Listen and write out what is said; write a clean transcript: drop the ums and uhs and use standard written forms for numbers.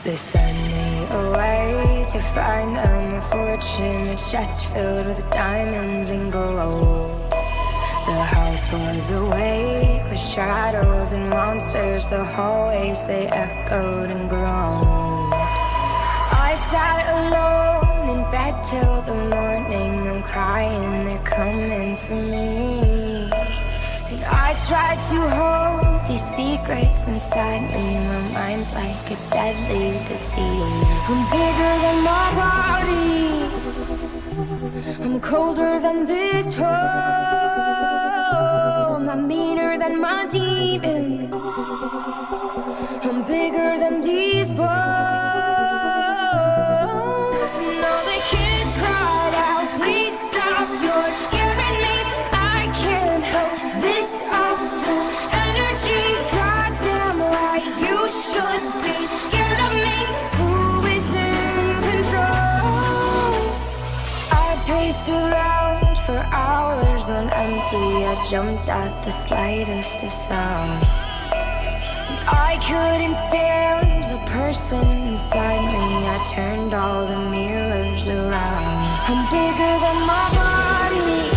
They send me away to find them a fortune, a chest filled with diamonds and gold. The house was awake with shadows and monsters. The hallways, they echoed and groaned. I sat alone in bed till the morning. I'm crying, they're coming for me. And I tried to hold these secrets inside me. My mind's like a deadly disease. I'm bigger than my body, I'm colder than this home. I'm meaner than my demons, I'm bigger than these bones. And all the kids cried out, please stop, you're scaring me. I can't help this awful energy. Goddamn right, you should be scared of me. Who is in control? I paced around for hours on empty. I jumped at the slightest of sounds. I couldn't stand the person inside me. I turned all the mirrors around. I'm bigger than my body,